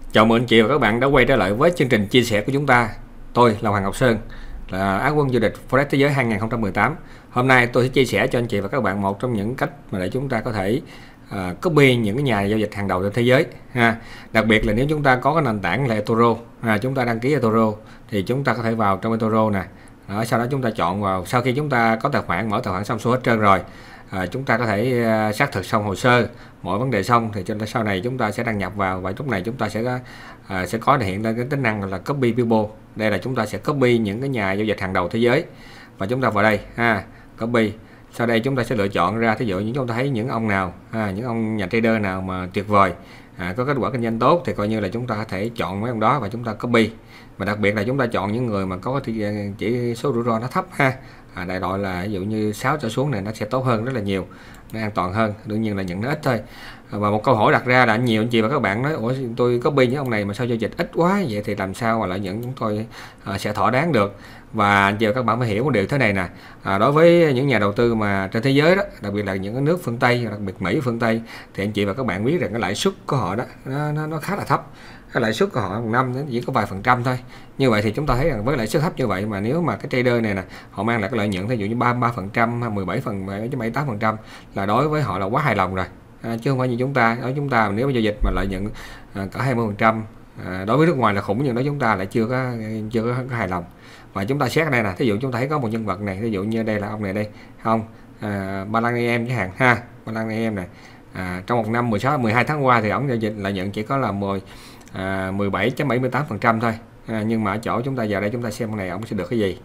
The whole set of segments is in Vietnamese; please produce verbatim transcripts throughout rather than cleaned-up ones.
Chào mừng anh chị và các bạn đã quay trở lại với chương trình chia sẻ của chúng ta. Tôi là Hoàng Ngọc Sơn, là Á quân vô địch Forex Thế giới hai không một tám. Hôm nay tôi sẽ chia sẻ cho anh chị và các bạn một trong những cách mà để chúng ta có thể uh, copy những cái nhà giao dịch hàng đầu trên thế giới ha. Đặc biệt là nếu chúng ta có cái nền tảng là eToro, à, chúng ta đăng ký eToro thì chúng ta có thể vào trong eToro nè. Đó, sau đó chúng ta chọn vào, sau khi chúng ta có tài khoản, mở tài khoản xong xuôi hết trơn rồi, À, chúng ta có thể uh, xác thực xong hồ sơ mọi vấn đề xong thì cho sau này chúng ta sẽ đăng nhập vào, và lúc này chúng ta sẽ uh, sẽ có hiện lên cái tính năng là copy people. Đây là chúng ta sẽ copy những cái nhà giao dịch hàng đầu thế giới, và chúng ta vào đây ha, copy. Sau đây chúng ta sẽ lựa chọn ra, thí dụ như chúng ta thấy những ông nào, à, những ông nhà trader nào mà tuyệt vời, à, có kết quả kinh doanh tốt thì coi như là chúng ta có thể chọn mấy ông đó và chúng ta copy. Và đặc biệt là chúng ta chọn những người mà có chỉ số rủi ro nó thấp ha. À, đại loại là ví dụ như sáu trở xuống này nó sẽ tốt hơn rất là nhiều, nó an toàn hơn, đương nhiên là những nó ít thôi. À, và một câu hỏi đặt ra là nhiều anh chị và các bạn nói, ủa tôi copy những ông này mà sao giao dịch ít quá vậy thì làm sao mà lợi nhuận chúng tôi à, sẽ thỏa đáng được. Và anh chị và các bạn phải hiểu một điều thế này nè, à, đối với những nhà đầu tư mà trên thế giới đó, đặc biệt là những cái nước phương Tây, đặc biệt Mỹ phương Tây, thì anh chị và các bạn biết rằng cái lãi suất của họ đó nó, nó, nó khá là thấp. Cái lãi suất của họ một năm chỉ có vài phần trăm thôi. Như vậy thì chúng ta thấy rằng với lãi suất thấp như vậy mà nếu mà cái trader này nè họ mang lại cái lợi nhuận ví dụ như ba mươi ba phần trăm hay mười bảy phần bảy tám phần trăm là đối với họ là quá hài lòng rồi, à, chứ không phải như chúng ta. Ở chúng ta nếu mà giao dịch mà lợi nhuận à, cả hai mươi phần trăm, à, đối với nước ngoài là khủng, nhưng đó chúng ta lại chưa có chưa có, có hài lòng. Và chúng ta xét ở đây nè, thí dụ chúng ta thấy có một nhân vật này, ví dụ như đây là ông này đây không, à, Ba Lan em chẳng hạn ha, Ba Lan em này, à, trong một năm mười sáu mười hai tháng qua thì ông giao dịch lợi nhuận chỉ có là mười À, mười bảy phẩy bảy mươi tám phần trăm thôi, à, nhưng mà ở chỗ chúng ta giờ đây chúng ta xem con này ông sẽ được cái gì,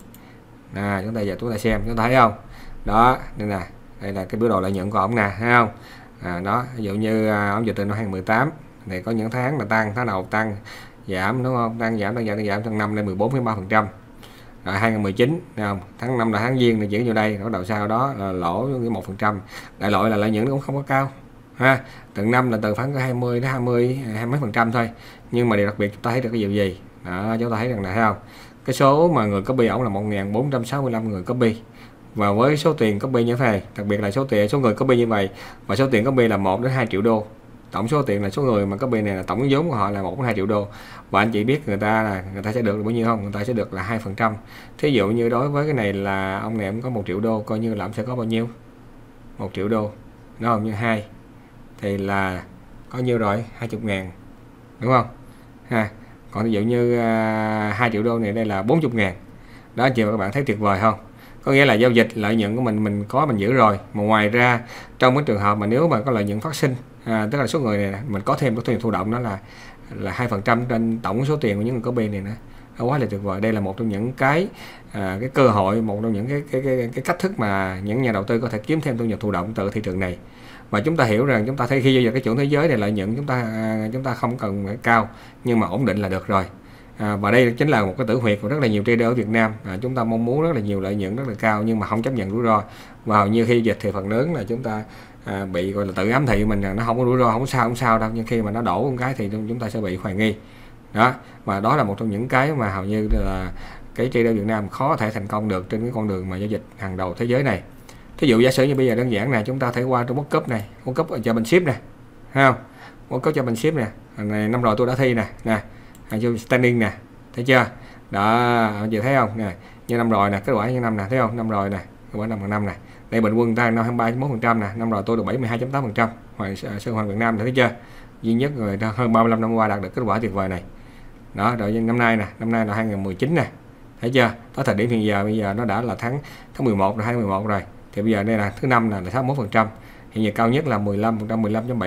à, chúng ta giờ chúng ta xem, chúng ta thấy không đó, đây nè, đây là cái biểu đồ lợi nhuận của ông nè, thấy không, à, đó, ví dụ như à, ông dịch từ năm hai không một tám thì có những tháng là tăng, tháng đầu tăng giảm, đúng không, tăng giảm tăng giảm tăng giảm, tháng năm lên mười bốn phẩy ba phần trăm. Rồi hai không một chín không? Tháng năm là tháng giêng thì chuyển vô đây, bắt đầu sau đó là lỗ một phần trăm, đại loại là lợi nhuận cũng không có cao ha. Từng năm là từ khoảng hai mươi đến hai mươi hai mấy phần trăm thôi, nhưng mà điều đặc biệt chúng ta thấy được cái điều gì đó, chúng ta thấy rằng là thấy không, cái số mà người copy ổng là một nghìn bốn trăm sáu mươi lăm người copy, và với số tiền copy như thế này, đặc biệt là số tiền số người copy như vậy, và số tiền copy là một đến hai triệu đô, tổng số tiền là số người mà copy này là tổng vốn của họ là một đến hai triệu đô. Và anh chị biết người ta là người ta sẽ được bao nhiêu không? Người ta sẽ được là hai phần trăm. Thí dụ như đối với cái này là ông này ông có một triệu đô, coi như là ông sẽ có bao nhiêu, một triệu đô, nó không, như hai thì là có nhiêu rồi, hai mươi ngàn, đúng không ha. Còn ví dụ như uh, hai triệu đô này đây là bốn mươi ngàn đó, anh chị và các bạn thấy tuyệt vời không? Có nghĩa là giao dịch lợi nhuận của mình mình có mình giữ rồi, mà ngoài ra trong cái trường hợp mà nếu mà có lợi nhuận phát sinh, à, tức là số người này mình có thêm cái tiền thụ động đó là là hai phần trăm trên tổng số tiền của những người có bên này nữa, nó quá là tuyệt vời. Đây là một trong những cái à, cái cơ hội, một trong những cái cái, cái cái cách thức mà những nhà đầu tư có thể kiếm thêm thu nhập thụ động từ thị trường này. Và chúng ta hiểu rằng chúng ta thấy khi giao dịch cái chuẩn thế giới này lợi nhuận chúng ta à, chúng ta không cần phải cao, nhưng mà ổn định là được rồi. À, và đây chính là một cái tử huyệt của rất là nhiều trader ở Việt Nam. À, chúng ta mong muốn rất là nhiều lợi nhuận rất là cao, nhưng mà không chấp nhận rủi ro. Và hầu như khi dịch thì phần lớn là chúng ta à, bị gọi là tự ám thị mình là nó không có rủi ro, không sao không sao đâu, nhưng khi mà nó đổ một cái thì chúng ta sẽ bị hoài nghi đó. Và đó là một trong những cái mà hầu như là cái trader Việt Nam khó thể thành công được trên cái con đường mà giao dịch hàng đầu thế giới này. Thí dụ giả sử như bây giờ đơn giản này, chúng ta thấy qua trong World Cup này, World Cup Championship nè, thấy không, World Cup Championship nè, này năm rồi tôi đã thi nè, nè, standing nè, thấy chưa đó, anh chị thấy không nè, như năm rồi nè, kết quả như năm nè, thấy không, năm rồi nè, kết quả năm bằng năm nè, đây bình quân ta năm hai mươi ba phẩy một phần trăm nè, năm rồi tôi được bảy mươi hai phẩy tám phần trăm, Hoàng Sơn Hoàng Việt Nam, thấy chưa, duy nhất người ta hơn ba mươi lăm năm qua đạt được kết quả tuyệt vời này đó. Rồi năm nay nè, năm nay là hai không một chín nè, thấy chưa, tới thời điểm hiện giờ bây giờ nó đã là tháng tháng mười một rồi, hai tháng mười một rồi, thì bây giờ đây là thứ năm là sáu mươi mốt phần trăm, hiện giờ cao nhất là mười lăm phần trăm, mười lăm phẩy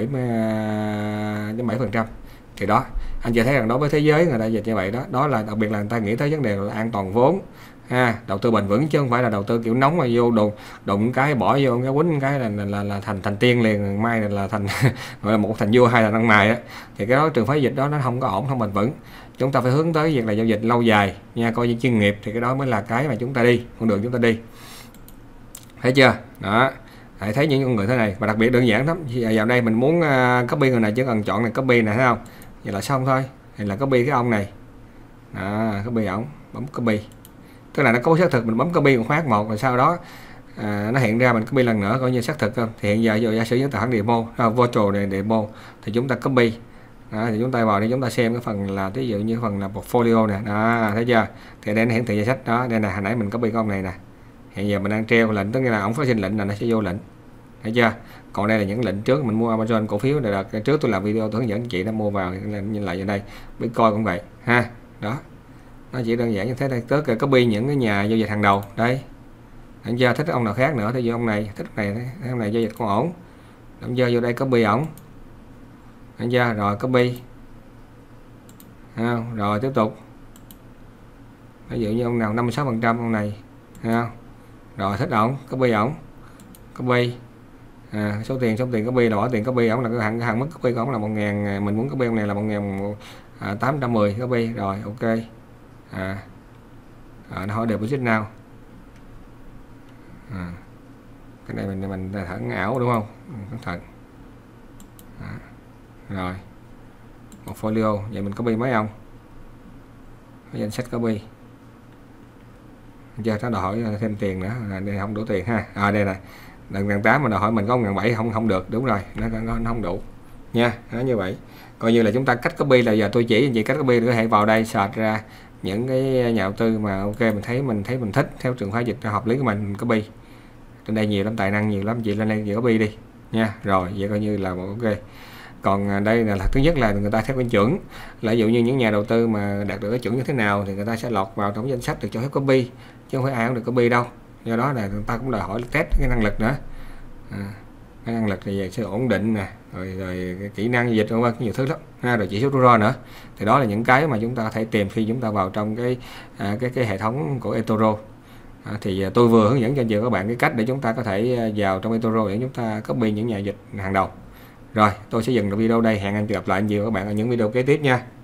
bảy phần trăm. Thì đó, anh chị thấy rằng đối với thế giới người ta dịch như vậy đó, đó là đặc biệt là người ta nghĩ tới vấn đề là an toàn vốn ha, đầu tư bền vững, chứ không phải là đầu tư kiểu nóng mà vô đụng đụng cái bỏ vô cái quýnh cái là, là, là, là thành thành tiên liền, mai là thành gọi là một thành vua hay là ăn mày á, thì cái đó trường phái dịch đó nó không có ổn, không bền vững. Chúng ta phải hướng tới việc là giao dịch lâu dài nha, coi như chuyên nghiệp, thì cái đó mới là cái mà chúng ta đi, con đường chúng ta đi, thấy chưa đó. Hãy thấy những người thế này, và đặc biệt đơn giản lắm. Vào đây mình muốn uh, copy người này chỉ cần chọn này copy này, thấy không, vậy là xong thôi. Hay là copy cái ông này đó, copy ổng, bấm copy, tức là nó có xác thực, mình bấm copy một phát một, rồi sau đó à, nó hiện ra mình copy lần nữa coi như xác thực không. Thì hiện giờ giờ giả sử những tài khoản demo, uh, virtual này demo thì chúng ta copy Đó, thì chúng ta vào đây chúng ta xem cái phần là ví dụ như phần là portfolio nè, đó thấy chưa, thì đây nó hiển thị danh sách đó, đây là hồi nãy mình copy con này nè, hiện giờ mình đang treo lệnh, tức là ông phát sinh lệnh là nó sẽ vô lệnh, thấy chưa. Còn đây là những lệnh trước mình mua Amazon cổ phiếu này, là trước tôi làm video tôi hướng dẫn anh chị đã mua vào, nhìn lại ở đây Bitcoin cũng vậy ha. Đó, nó chỉ đơn giản như thế này, tới cái copy những cái nhà giao dịch hàng đầu đây, thấy chưa, thích ông nào khác nữa, thì ông này thích này, ông này giao dịch còn ổn, làm giờ vô đây copy ổng, thấy chưa, rồi copy không? Rồi tiếp tục ví dụ như ông nào năm mươi sáu phần trăm ông này, không? Rồi thích ổng copy ổng, copy à, số tiền số tiền copy là bỏ tiền copy ổng, là cái hàng hàng mức copy của ổng là một ngàn, mình muốn copy ông này là một ngàn tám trăm mười copy, rồi ok à, à nó hỏi deposit nào à, cái này mình mình thẳng ảo đúng không, cẩn thận à, rồi portfolio vậy mình copy mấy ông cái danh sách copy chưa, nó đòi hỏi thêm tiền nữa, là đây không đủ tiền ha. À đây này, lần ngàn tám mà đòi hỏi mình có ngàn bảy không không được, đúng rồi, nó, nó, nó không đủ nha. Nó như vậy, coi như là chúng ta cách copy là giờ tôi chỉ anh chị cách copy, có thể vào đây search ra những cái nhà đầu tư mà ok mình thấy mình thấy mình thích theo trường phái dịch hợp lý của mình, mình copy. Trên đây nhiều lắm, tài năng nhiều lắm, chị lên đây chị copy đi nha. Rồi vậy coi như là ok. Còn đây là, là thứ nhất là người ta theo cái chuẩn, là ví dụ như những nhà đầu tư mà đạt được cái chuẩn như thế nào thì người ta sẽ lọt vào trong danh sách được cho phép copy, chứ không phải ai cũng được copy đâu. Do đó là người ta cũng đòi hỏi test cái năng lực nữa, à, cái năng lực thì sẽ ổn định nè, rồi rồi cái kỹ năng dịch vân vân, nhiều thứ lắm ha, rồi chỉ số rủi ro nữa. Thì đó là những cái mà chúng ta có thể tìm khi chúng ta vào trong cái à, cái cái hệ thống của eToro. À, thì tôi vừa hướng dẫn cho anh chị các bạn cái cách để chúng ta có thể vào trong eToro để chúng ta copy những nhà dịch hàng đầu. Rồi tôi sẽ dừng video đây, hẹn anh chị gặp lại anh chị và các bạn ở những video kế tiếp nha.